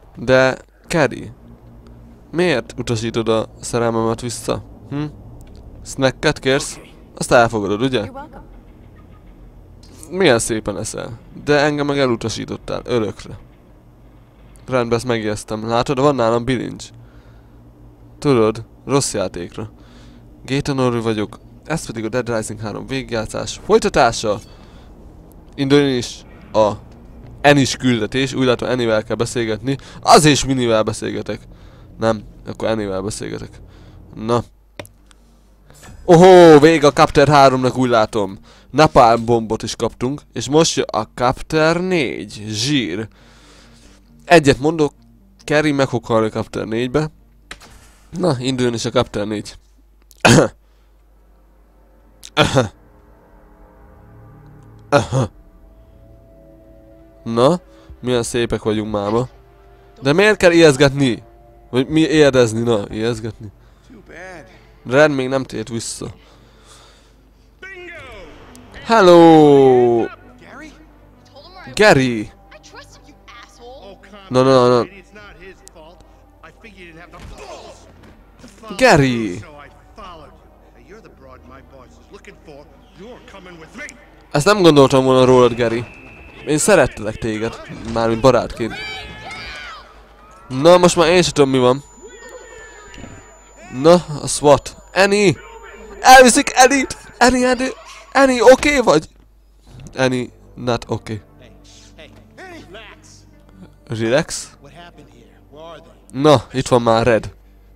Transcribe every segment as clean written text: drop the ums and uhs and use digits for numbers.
De, Carrie, miért utasítod a szerelmemet vissza? Snacket kérsz? Azt elfogadod, ugye? Milyen szépen eszel. De engem meg elutasítottál, örökre. Rendben, ezt megjegyeztem. Látod, van nálam bilincs. Tudod, rossz játékra. Gaetonorru vagyok, ez pedig a Dead Rising 3 végigjátszás folytatása. Induljon is a Ennis küldetés, úgy látom Annie-vel kell beszélgetni. Az és Minivel beszélgetek. Nem, akkor Annie-vel beszélgetek. Na. Ohó, vége a Chapter 3-nak, úgy látom. Napalm bombot is kaptunk, és most jön a Chapter 4. Zsír. Egyet mondok, Carrie meg fog halni a Chapter 4-be. Na, induljon is a Chapter 4. Na, milyen szépek vagyunk máma. De miért kell ijeszgetni? Vagy mi érdezni? Na, ijeszgetni. Ren még nem tért vissza. Hello! Gary! No. Gary! Ezt nem gondoltam volna rólad, Gary. Én szerettelek téged, mármint barátként. Na, most már én sem tudom, mi van. Na, a SWAT. Annie! Elviszik Annie-t! Annie, oké vagy? Annie, not oké. Relax? Na, itt van már Red.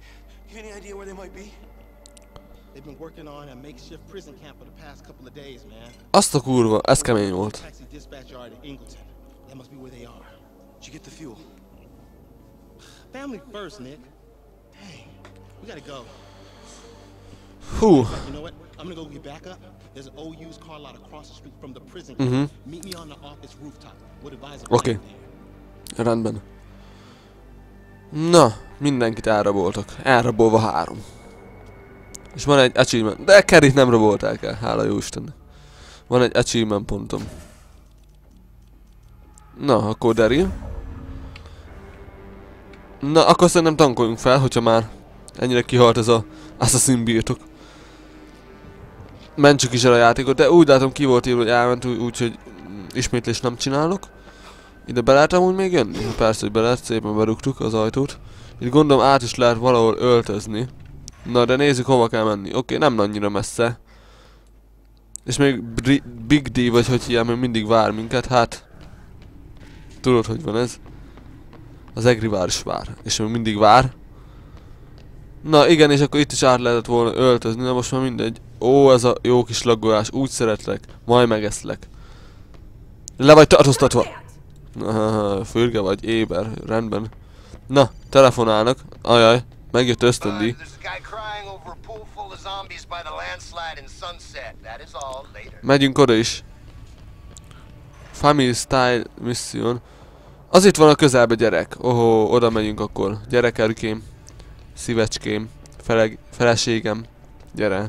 Azt a kurva, ez kemény volt. Hú. Oké. Rendben. Na, mindenkit elraboltak. Elrabolva 3. És van egy achievement. De Carrie-t nem rabolták el, hála jó Istennek. Van egy achievement pontom. Na, akkor Daryl. Na, akkor szerintem tankoljunk fel, hogyha már ennyire kihalt ez a Assassin birtok. Mentsük is el a játékot, de úgy látom ki volt írva, hogy elment, úgyhogy ismétlést nem csinálok. Ide be lehet amúgy még jönni? Persze, hogy be lehet, szépen berúgtuk az ajtót. Itt gondolom át is lehet valahol öltözni. Na, de nézzük hova kell menni. Oké, nem annyira messze. És még Big D vagy hogy ilyen, még mindig vár minket, hát... Tudod, hogy van ez? Az Egri vár is vár. És még mindig vár. Na igen, és akkor itt is át lehetett volna öltözni, de most már mindegy. Ó, ez a jó kis laggolás, úgy szeretlek. Majd megeszlek. Le vagy tartóztatva! Fürge vagy, éber, rendben. Na, telefonálnak. Ajaj, megjött ösztöndíj. Megyünk oda is. Family Style Mission. Az itt van a közelbe, gyerek. Ohó, oda megyünk akkor. Gyerekerkém. Szívecském. Feleségem. Gyere.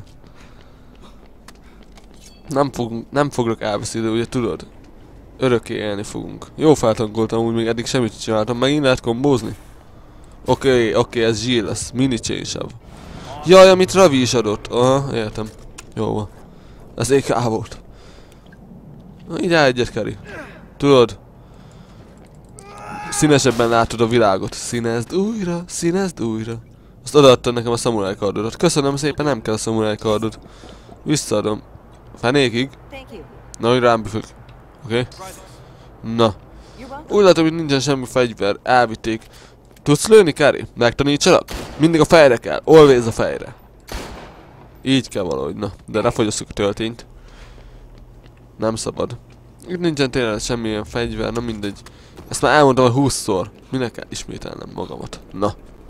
Nem foglak elveszélni, ugye tudod? Örökké élni fogunk. Jó feltankoltam, úgy még eddig semmit csináltam. Megint lehet kombózni? Oké, ez Jill lesz. Mini chainsav. Jaj, amit Ravi is adott. Aha, értem. Jó van. Ez EK volt. Na, így egyet, Carrie. Tudod? Színesebben látod a világot. Színezd újra, színezd újra. Azt odaadtad nekem a szamuráj kardodat. Köszönöm szépen, nem kell a szamuráj kardot. Visszaadom. Fenékig. Na, hogy rám büfök. Oké. Na. Úgy látom, hogy nincsen semmi fegyver. Elvitték. Tudsz lőni, Carrie? Megtanítsalak? Mindig a fejre kell. Always a fejre. Így kell valahogy, na. De ne fogyasszuk a töltényt. Nem szabad. Itt nincsen tényleg semmilyen fegyver, na mindegy. Ezt már elmondtam, hogy 20-szor. Minek kell ismételnem magamat. Na.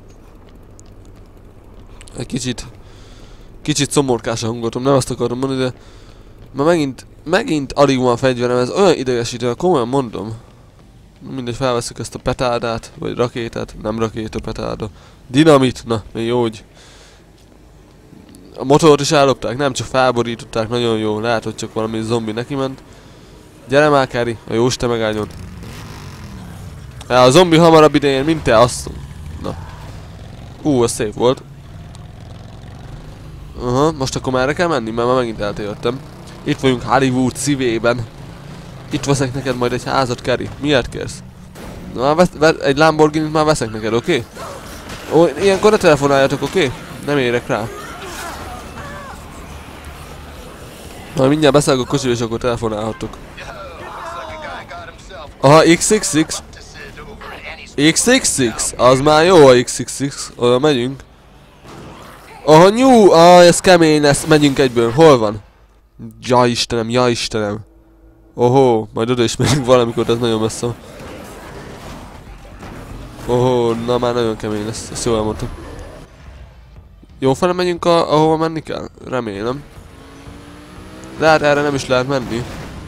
Egy kicsit szomorkás a hangotom, nem azt akarom mondani, de... Már megint alig van a fegyverem, ez olyan idegesítő, komolyan mondom. Mindegy, felveszük ezt a petárdát, vagy rakétát, nem rakéta, petárda. Dinamit, na, még jó, hogy... A motort is ellopták, nem csak felborították, nagyon jó, lehet, hogy csak valami zombi neki ment. Gyere már, Carrie, a jóisten megálljon. Ja, a zombi hamarabb idején, mint te, azt. Na. Az szép volt. Aha, most akkor merre kell menni? Mert már megint eltértem. Itt vagyunk Hollywood szívében. Itt veszek neked majd egy házat, Kerry. Miért kérsz? Na, egy Lamborghini-t már veszek neked, oké? Ilyenkor ne telefonáljatok, oké? Nem érek rá. Na, mindjárt beszállok a kocsiba, és akkor telefonálhattok. Aha, XXX. XXX? Az már jó a XXX. Oda megyünk. Aha, nyú! Ez kemény lesz. Megyünk egyből. Hol van? Ja Istenem, ja Istenem. Ohó, majd oda is megyünk valamikor, de ez nagyon messze. Ohó, na már nagyon kemény lesz. Ezt jól elmondtam. Jó fele megyünk ahova menni kell? Remélem. Lehet erre nem is lehet menni.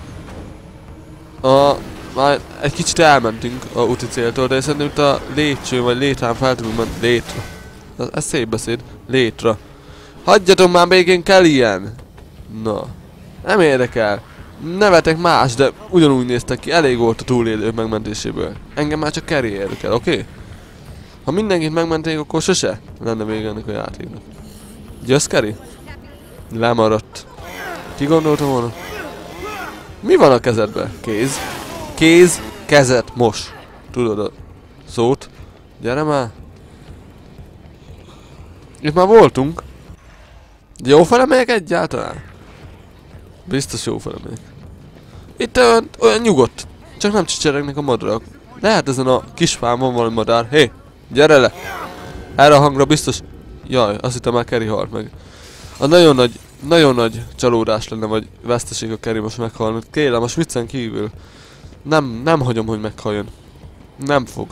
Már egy kicsit elmentünk a úti céltól, de szerintem itt a lépcső vagy létrán fel tudunk menni. Létre. Ez szép beszéd. Létre. Hagyjatok már békén, kell ilyen! Na. Nem érdekel. Nevetek más, de ugyanúgy néztek ki. Elég volt a túlélők megmentéséből. Engem már csak Kerry érdekel, oké? Ha mindenkit megmenték, akkor sose lenne vége ennek a játéknak. Jössz, Kerry? Lemaradt. Ki gondolta volna? Mi van a kezedben? Kéz. Kéz, kezet, mos. Tudod a szót? Gyere már. Itt már voltunk. Jó fele megyek egyáltalán? Biztos jó fele megyek. Itt olyan nyugodt. Csak nem csicseregnek a madarak. Lehet ezen a kis fán van valami madár. Hé, gyere le! Erre a hangra biztos... Jaj, azt hittem már Kerry halt meg. A nagyon nagy csalódás lenne, vagy veszteség a Kerry most meghalni. Kérem, most viccen kívül. Nem hagyom, hogy meghaljon. Nem fog.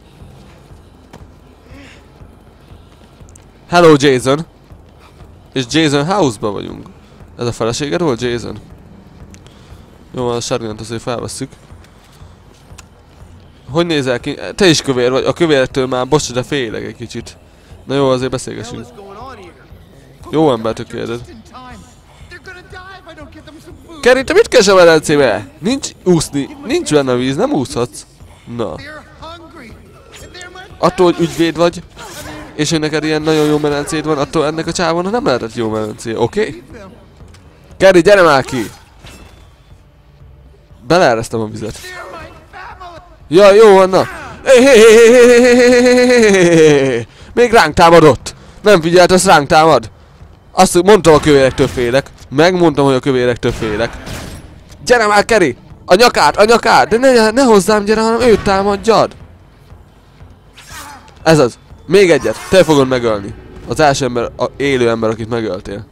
Hello, Jason! És Jason House-ba vagyunk. Ez a feleséged volt, Jason? Jó, a shotgunt azért felvesszük. Hogy nézel ki? Te is kövér vagy. A kövérektől már bocs, de félek egy kicsit. Na jó, azért beszélgessünk. Jó embertől kérdez. Kerry, te mit keres a medencébe? Nincs úszni. Nincs benne a víz, nem úszhatsz. Na. Attól, hogy ügyvéd vagy, és hogy neked ilyen nagyon jó medencéd van, attól ennek a csávónak nem lehetett jó medencé, oké? Kerry, gyere már ki! Beleeresztem a vizet. Jaj, jó van, na! Még ránk támadott! Nem figyelt, az ránk támad! Azt mondtam, a kövérektől félek. Megmondtam, hogy a kövérektől félek. Gyere már, Kerry! A nyakát! De ne hozzám gyere, hanem őt támadjad! Ez az. Még egyet. Te fogod megölni. Az első ember, élő ember, akit megöltél.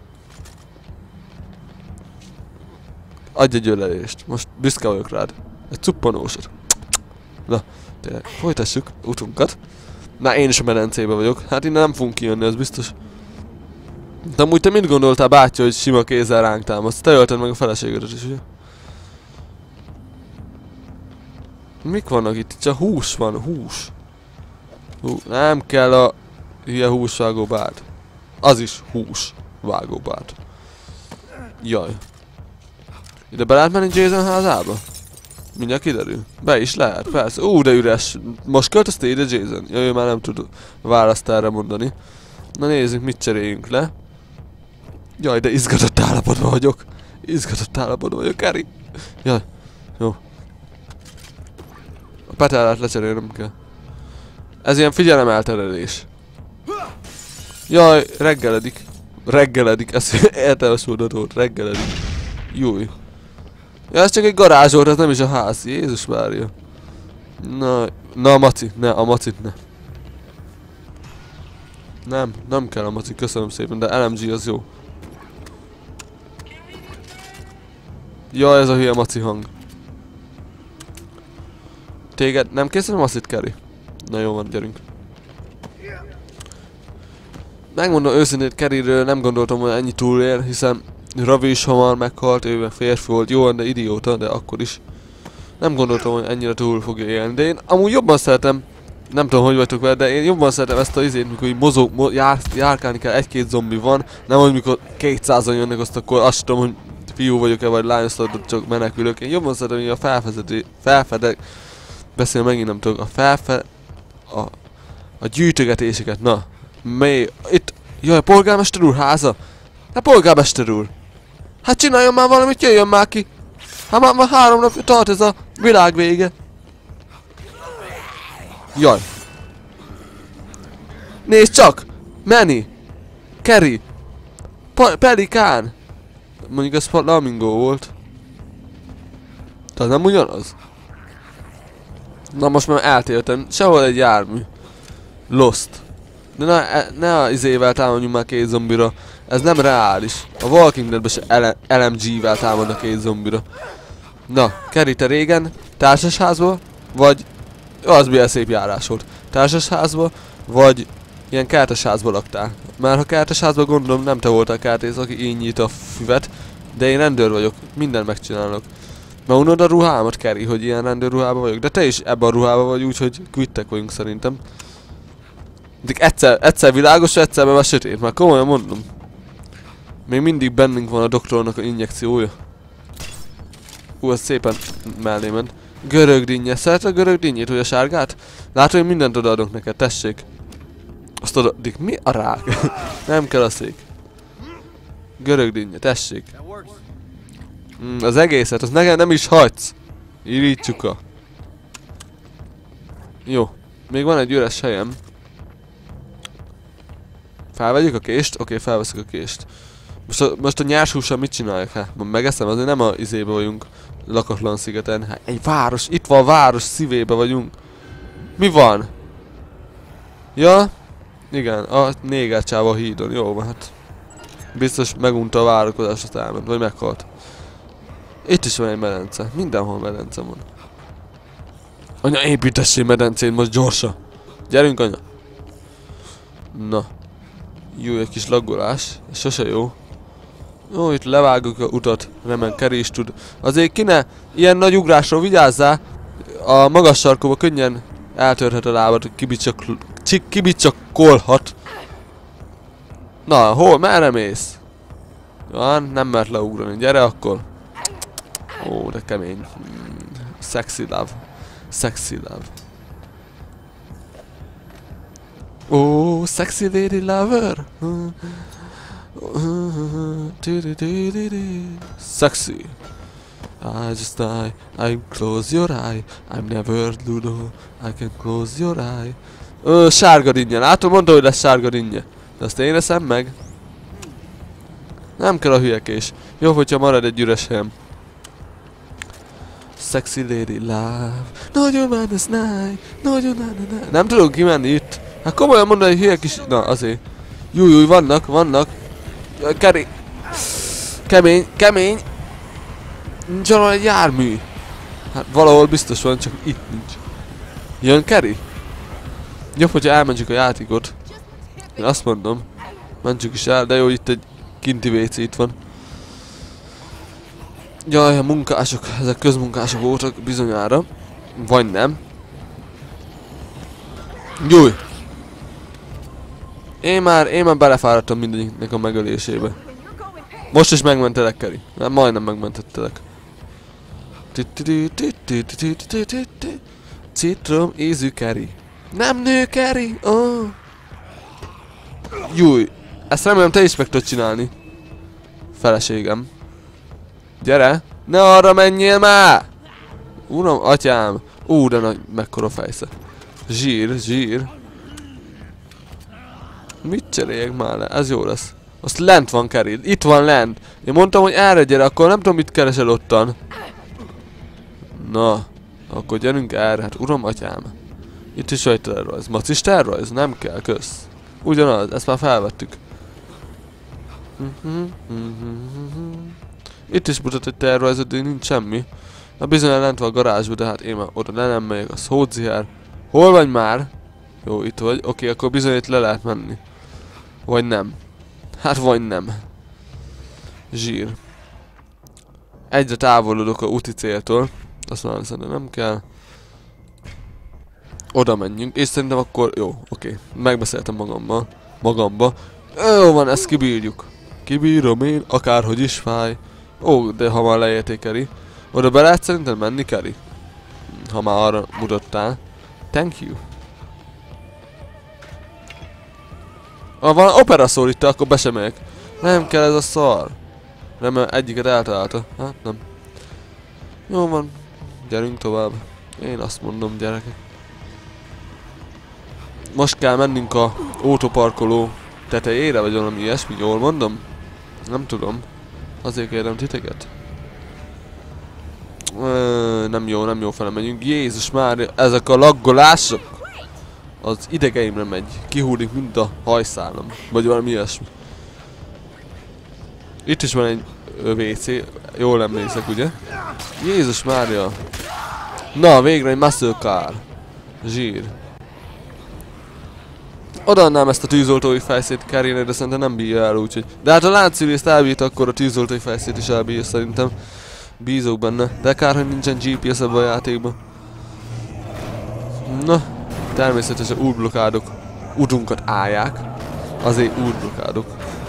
Adj egy ölelést. Most büszke vagyok rád. Egy cuppanósat. Na, tényleg. Folytassuk utunkat. Na, én is a medencébe vagyok. Hát innen nem fogunk kijönni, ez biztos. De amúgy te mit gondoltál, bátyja, hogy sima kézzel ránk támadsz? Te ölted meg a feleségedet is, ugye? Mik vannak itt? Csak hús van, hús. Nem kell a hülye húsvágóbád. Az is húsvágóbád. Jaj. Ide be lehet menni Jason házába? Mindjárt kiderül. Be is lehet, persze. De üres. Most költöztél ide, Jason? Jaj, ő már nem tud választ erre mondani. Na nézzük, mit cseréljünk le. Jaj, de izgatott állapotban vagyok. Izgatott állapotban vagyok, Kerry. Jaj, jó. A petellát lecserélnem kell. Ez ilyen figyelemelterelés. Jaj, reggeledik. Reggeledik, ez értelmes mondat volt, reggeledik. Júj. Ja, ez csak egy garázs volt, ez nem is a ház. Jézus Mária. Na a maci, ne, a macit ne. Nem kell a maci, köszönöm szépen, de LMG az jó. Jaj, ez a hülye maci hang. Téged nem készül a macit, Kerry? Na jó van, gyerünk. Megmondom őszintén, Kerryről nem gondoltam, hogy ennyi túlél, hiszen Ravi is hamar meghalt, ő meg férfi volt, jó, de idióta, de akkor is. Nem gondoltam, hogy ennyire túl fogja élni, de én amúgy jobban szeretem, nem tudom, hogy vagytok vele, de én jobban szeretem ezt a izét, mikor így mozog, járkálni kell, egy-két zombi van, nem hogy mikor 200-an jönnek, azt akkor azt tudom, hogy fiú vagyok-e, vagy lány, azt csak menekülök. Én jobban szeretem, hogy a Beszél megint nem tudok. A gyűjtögetéseket, na. Itt. Jaj, polgármester úr háza. Hát polgármester úr. Hát csináljon már valamit, jöjjön már ki. Hát már 3 napja tart ez a világ vége. Jaj. Nézd csak! Manny! Kerry! Pelikán! Mondjuk ez flamingo volt. Tehát nem ugyanaz? Na most már eltértem. Sehol egy jármű. Lost. De ne a izével támadjunk már 2 zombira. Ez nem reális. A Walking Deadben se LMG-vel támadnak 2 zombira. Na, Kerry, te régen társasházba, vagy... Az milyen szép járás volt. Társasházba, vagy ilyen kertesházba laktál. Már ha kertesházba gondolom nem te voltál kertész, aki így nyit a füvet. De én rendőr vagyok, mindent megcsinálok. Ma unod a ruhámat, Kerry, hogy ilyen rendőrruhában vagyok. De te is ebben a ruhában vagy, úgyhogy kvittek vagyunk szerintem. De egyszer világos, egyszer már sötét, már komolyan mondom. Még mindig bennünk van a doktornak a injekciója. Az szépen mellé ment. Görög dinnye. Szeret a görög dinnyét, hogy a sárgát? Látod, hogy mindent odaadok neked, tessék. Azt odaadjuk. Mi a rák? Nem kell a szék. Görög dinnye, tessék. Az egészet, azt nekem nem is hagysz. Irítsuka. Jó. Még van egy üres helyem. Felvegyük a kést? Oké, felveszek a kést. Most a nyers hússal mit csináljak? Hát, megeszem, azért nem a izébe vagyunk. Lakatlan szigeten. Hát, egy város, itt van a város szívébe vagyunk. Mi van? Ja? Igen, a néger csáva a hídon. Jó van, hát. Biztos megunta a várakozást, azt elment, vagy meghalt. Itt is van egy medence. Mindenhol medence van. Anya, építessél medencét most gyorsan. Gyerünk, anya. Na. Jó, egy kis laggolás. Ez sose jó. Jó, itt levágjuk a utat. Remen, Kerry is tud. Azért kéne ilyen nagy ugrásról vigyázzál. A magas sarkóba könnyen eltörhet a lábad, hogy kibicsakolhat. Na, hol? Merre mész? Van, nem mert leugrani. Gyere akkor. Ó, de kemény. Sexy love. Sexy love. Oh, sexy lady lover. Sexy. I just die. I close your eye. I'm never Ludo. I can close your eye. Sárga dinnye. Látod, mondta, hogy lesz sárga dinnye. De azt én eszem meg. Nem kell a hülyekés. Jó, hogyha marad egy üres helyem. Sexy lady love. Nagyon van ez náj. Nagyon náj. Nem tudok kimenni itt. Hát komolyan mondani, hogy hülyek is... Na, azért. Júj, vannak. Kerry. Kemény. Nincs valahol egy jármű. Hát valahol biztos van, csak itt nincs. Jön Kerry? Jobb, hogyha elmentjük a játékot. Én azt mondom. Mentsük is el, de jó, itt egy kinti WC itt van. Jaj, a munkások, ezek közmunkások voltak bizonyára. Vagy nem. Júj! Én már belefáradtam mindegyiknek a megölésébe. Most is megmentelek, Kerry. Majdnem megmentettelek. Citrom ízű Kerry. Nem nő Kerry! Oh. Júj! Ezt remélem te is meg tudod csinálni. Feleségem. Gyere! Ne arra menjél már! Uram, atyám! De nagy, mekkora fejsze. Zsír. Mit cseréljek már le? Ez jó lesz. Azt lent van, Kerry. Itt van lent. Én mondtam, hogy erre gyere, akkor nem tudom, mit keresel ottan. Na. Akkor gyerünk erre. Hát uram, atyám. Itt is vagy terrorajz. Macis terrorajz? Nem kell, kösz. Ugyanaz, ezt már felvettük. Itt is mutat egy terrorajzot, de nincs semmi. Na bizony lent van a garázsba, de hát én már oda nem megyek, az hódziher. Hol vagy már? Jó, itt vagy. Oké, akkor bizony itt le lehet menni. Vagy nem. Hát vagy nem. Zsír. Egyre távolodok a úti céltól. Azt már szerintem nem kell. Oda menjünk, és szerintem akkor jó, oké. Megbeszéltem magamba. Jó van, ezt kibírjuk. Kibírom én, akárhogy is fáj. Ó, de ha már leérték, Kerry. Oda be lehet szerintem menni, Kerry? Ha már arra mutattál. Thank you. Ha van opera szól itt, akkor be sem megyek. Nem kell ez a szar. Nem, egyiket eltalálta. Hát nem. Jó van. Gyerünk tovább. Én azt mondom, gyerekek. Most kell mennünk a autóparkoló tetejére, vagy valami ilyesmi, jól mondom? Nem tudom. Azért kérem titeket. Nem jó fele megyünk. Jézus már, ezek a laggolások az idegeimre megy. Kihúlik, mint a hajszálam. Vagy valami ilyesmi. Itt is van egy WC, jól emlékszek, ugye? Jézus Mária. Na, végre egy muscle car. Zsír. Odaadnám ezt a tűzoltói fejszét Carrie-nek, de szerintem nem bírja el, úgyhogy... De hát a láncszűrészt elbírta, akkor a tűzoltói fejszét is elbírja szerintem. Bízok benne. De kár, hogy nincsen GPS ebben a játékban. Na, természetesen útblokkádok utunkat állják. Azért útblokkádok.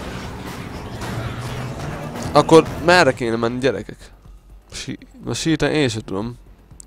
Akkor merre kéne menni, gyerekek? Na síten én sem tudom.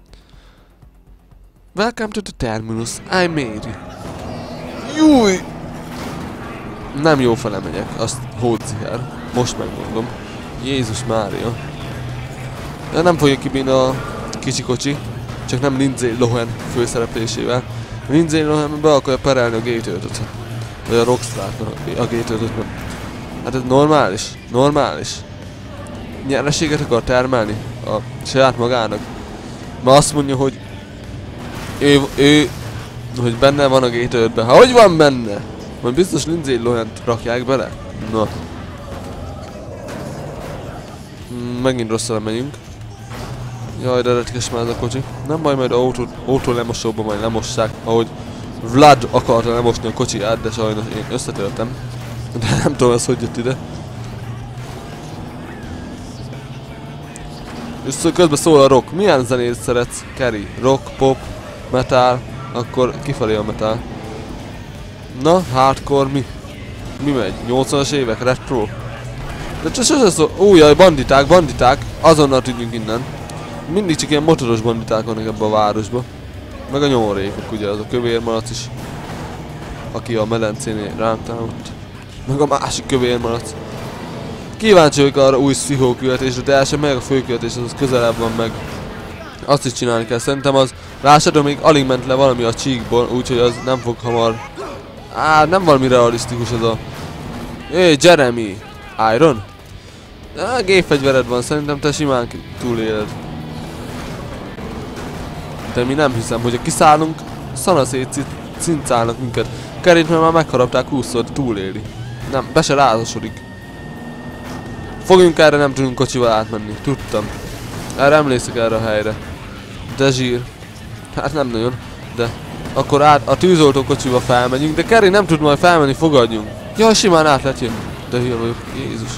Welcome to the terminus, I'm Mary. Júj! Nem jó fele megyek, azt hódziher. Most megmondom. Jézus Mária. De nem fogja kibírni a kicsi kocsi. Csak nem Lindsay Lohan főszereplésével. Lindsay Lohan be akarja perelni a Gatorade-ot. Vagy a Rockstar-t, a Gatorade-ot nem. Hát ez normális. Normális. Nyereséget akar termelni a saját magának. Ma azt mondja, hogy ő hogy benne van a Gatorade-ben. Ha hogy van benne? Majd biztos Lindsay Lohan-t rakják bele? Na. Megint rosszra megyünk. Jaj, de retkes már ez a kocsi. Nem baj, majd autó lemosóban majd lemossák, ahogy Vlad akarta lemosni a kocsiját, de sajnos én összetörtem. De nem tudom, ez hogy jött ide. És közben szól a rock. Milyen zenét szeretsz, Carrie? Rock, pop, metal, akkor kifelé a metal. Na, hardcore mi? Mi megy? 80-as évek, retro? De csak sose szól. Jaj, banditák, azonnal tűnjünk innen. Mindig csak ilyen motoros banditák vannak ebbe a városba. Meg a nyomorékok, ugye, az a kövér malac is. Aki a medencénél ránk támadt. Meg a másik kövér malac. Kíváncsi vagyok arra új pszichóküldetésre, de el sem meg a főküldetés, az közelebb van meg. Azt is csinálni kell, szerintem az... Lássátok, még alig ment le valami a csíkból, úgyhogy az nem fog hamar... nem valami realisztikus ez a... Jeremy! Iron? Gépfegyvered van, szerintem te simán túléled. De mi nem hiszem, hogyha kiszállunk, szanaszét cincálnak minket. Carrie-t már megharapták 20-szor, túléli. Nem, be se rázasodik. Fogjunk erre, nem tudunk kocsival átmenni, tudtam. Erre emlékszek erre a helyre. De zsír. Hát nem nagyon, de... Akkor a tűzoltó kocsival felmegyünk, de Carrie nem tud majd felmenni, fogadjunk. Jaj, simán át lehet jönni. De hülye vagyok, Jézus.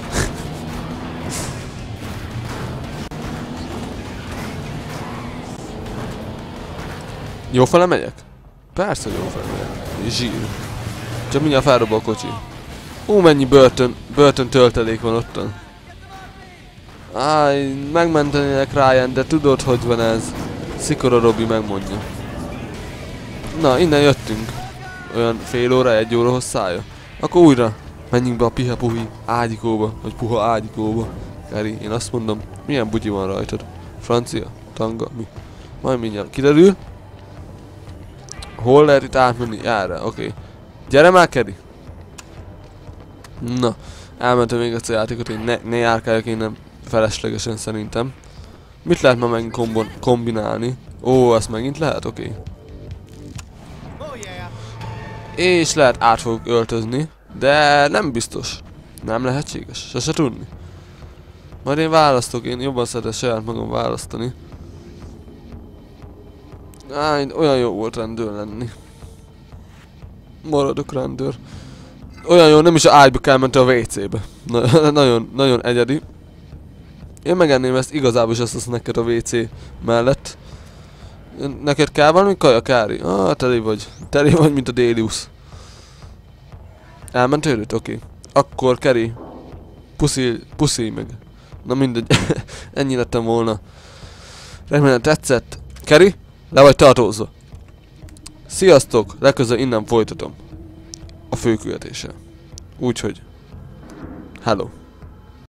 Jó fele megyek? Persze jó fele megyek. Zsír. Csak mindjárt felrobba a kocsi. Mennyi börtön töltelék van ottan. Megmentenének Ryan, de tudod, hogy van ez. Szikora Robi megmondja. Na, innen jöttünk. Olyan fél óra, 1 óra hosszája. Akkor újra menjünk be a piha-puhi ágyikóba, vagy puha ágyikóba. Carrie, én azt mondom, milyen bugyi van rajtad? Francia? Tanga? Mi? Majd mindjárt kiderül. Hol lehet itt átmenni? Erre, oké. Gyere már, Carrie! Na, elmentem még ezt a játékot, hogy ne járkáljak innen feleslegesen szerintem. Mit lehet ma megint kombinálni? Azt megint lehet? Oké. És lehet át fogok öltözni, de nem biztos. Nem lehetséges, sose tudni. Majd én választok, én jobban szeretem saját magam választani. Olyan jó volt rendőr lenni. Maradok rendőr. Olyan jó, nem is a ágyba kell menni a WC-be. Nagyon egyedi. Én megenném ezt igazából is azt neked a WC mellett. Neked kell valami kaja, Carrie? Teli vagy, mint a Délius. Elment őrült? Oké. Akkor Carrie. Puszi meg. Na mindegy. Ennyi lettem volna. Remélem tetszett. Keri, le vagy tartózva. Sziasztok, legközelebb innen folytatom. A főküldetéssel. Úgyhogy. Hello.